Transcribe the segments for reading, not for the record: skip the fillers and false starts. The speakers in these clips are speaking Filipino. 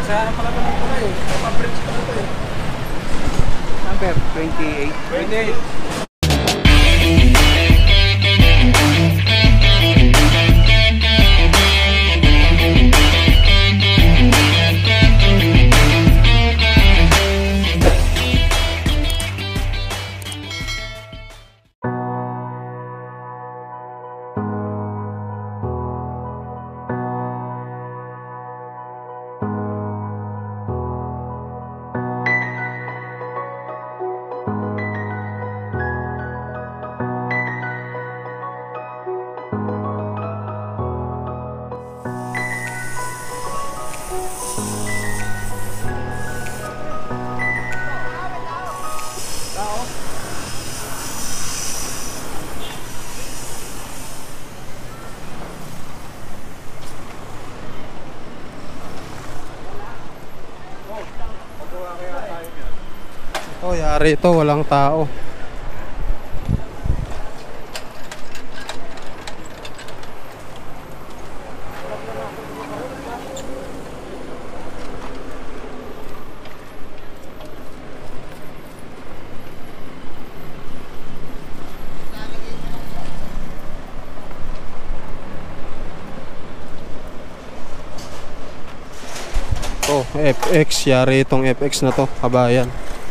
Sa pala ito ng kulay. Kapag-bridge pa ito eh. Number 28. 28. Oh, yari ito, walang tao. Oh, FX, yari itong FX na to, kabayan.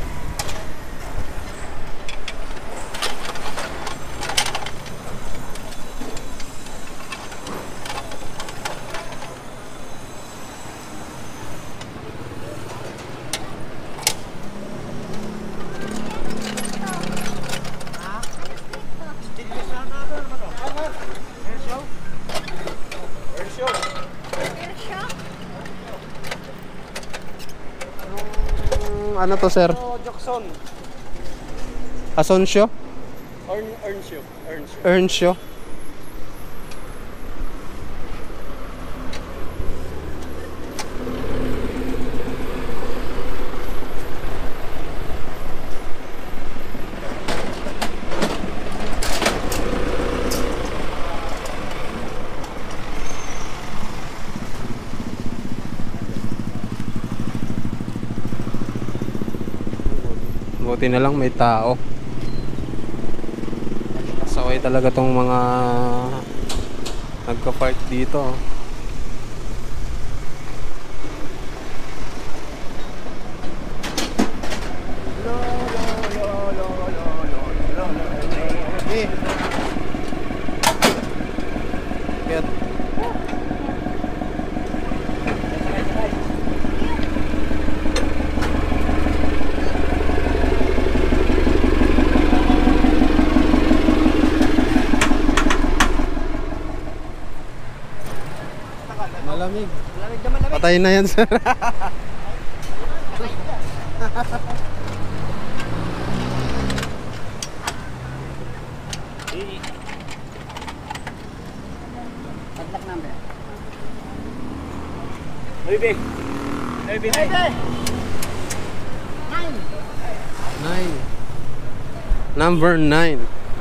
Ano to, sir? Jackson. Asunsyo? Earnshaw. Earnshaw. Buti na lang may tao. Pasaway talaga tong mga nagka-park dito. Kaya malamig. Malamig naman namin. Patay na yan, sir. Contact number. Maybe. 9. Number 9.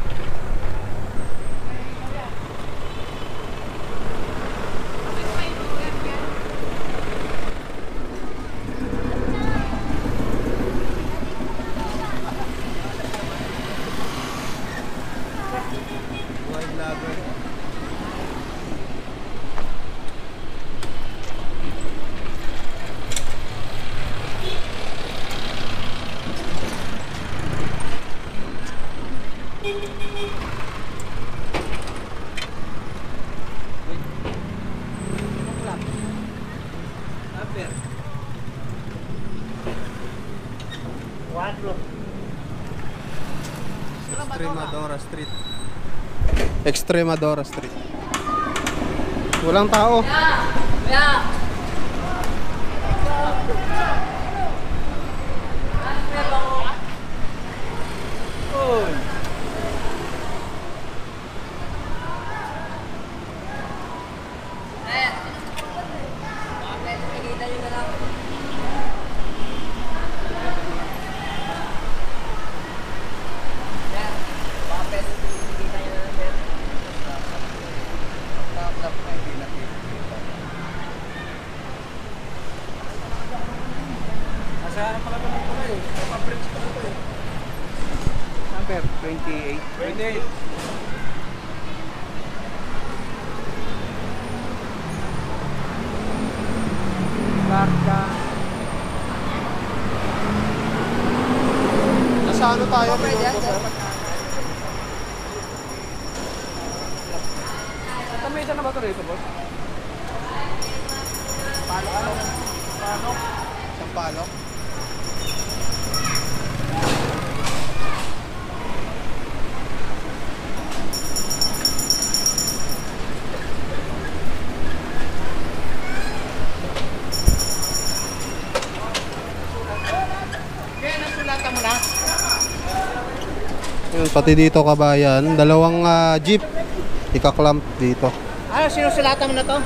Extremadura Street. Extremadura Street. Walang tao. 28. 28. Barka. Nasa ano tayo? Minuto, sir? Tamay na ba ito rito, boss? Palok? Sampalok? Kaya nasulatan mo na? Yun, pati dito kabayan, dalawang jeep. Ika-clamp dito. Ano, sinusulatan mo na to?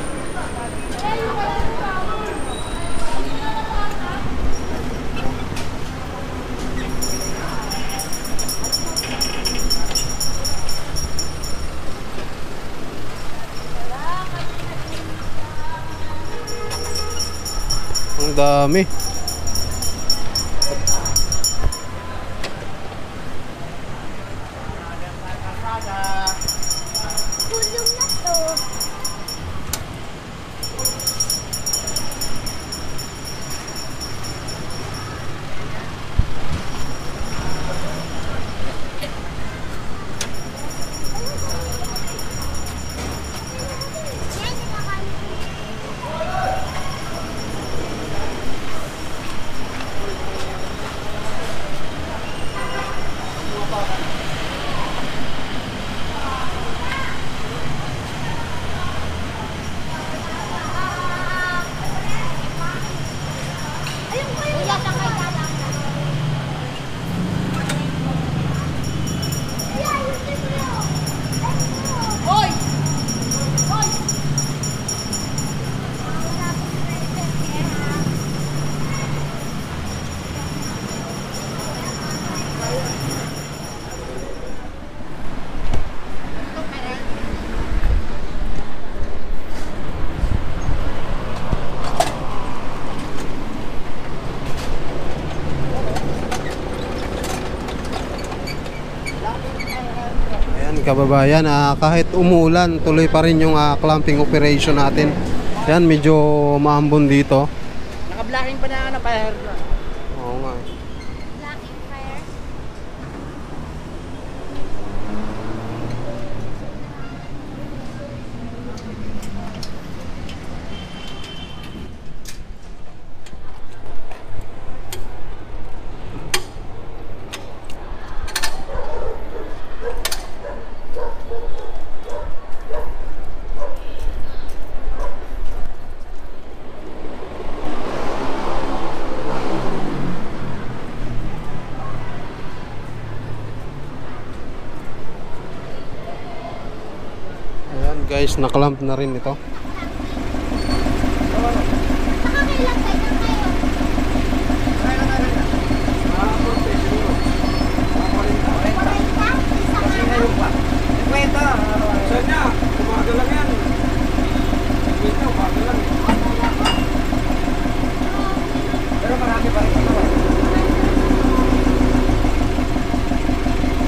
Ang dami. Kulong na to. Yan, nakakalimutan. Ayun ko yung sakay dalang. Yeah, yun din yun. Hoy! Hoy! Ayan kababayan, kahit umulan, tuloy pa rin yung clamping operation natin. Ayan, medyo maambon dito. Naka-blocking pa na ano, fire. Oo nga. Blocking fire. Ayan guys, naklamp na rin ito. Nakakailang tayo na kayo. Kwenta. Saan niya? Umaga lang yan. Kwenta, umaga lang. Pero marami pa rin ito.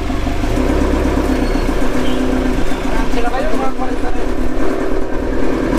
Marami sila kayo, mga 40 na rin.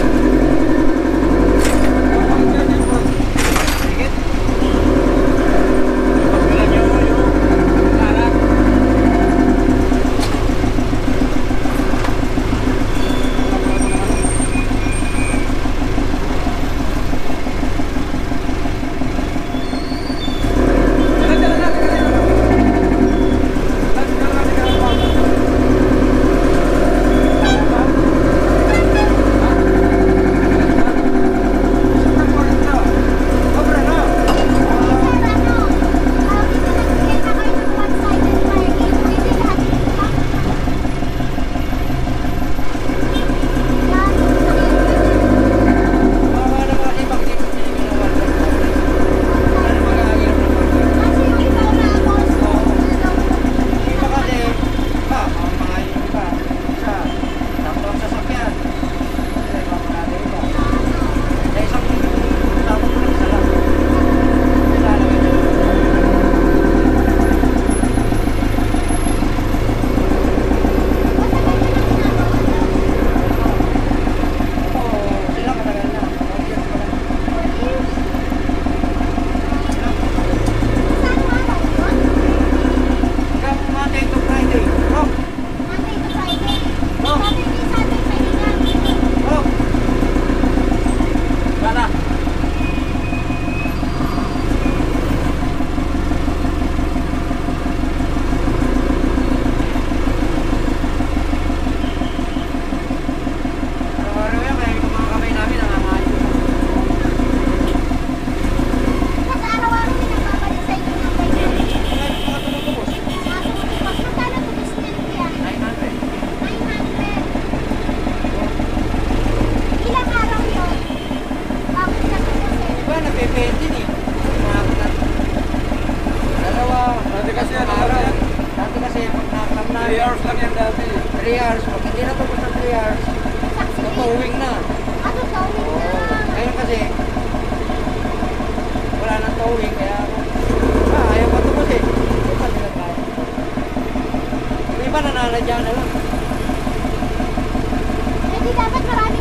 towing na. Ano gawin na? Ngayon kasi, wala nang towing, kaya ayaw matubos eh. Ito pa nila tayo. Yung iba nananadya na lang. Eh di dapat marami